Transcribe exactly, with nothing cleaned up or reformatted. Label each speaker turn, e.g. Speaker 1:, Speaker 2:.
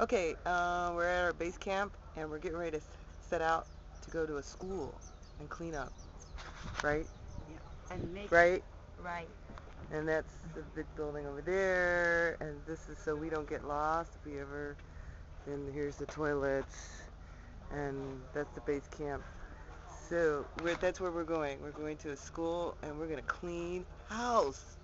Speaker 1: Okay, uh, we're at our base camp and we're getting ready to set out to go to a school and clean up, right?
Speaker 2: Yeah. And make
Speaker 1: Right?
Speaker 2: right.
Speaker 1: And that's the big building over there, and this is so we don't get lost if we ever. And here's the toilets, and that's the base camp. So we're, that's where we're going. We're going to a school, and we're gonna clean house.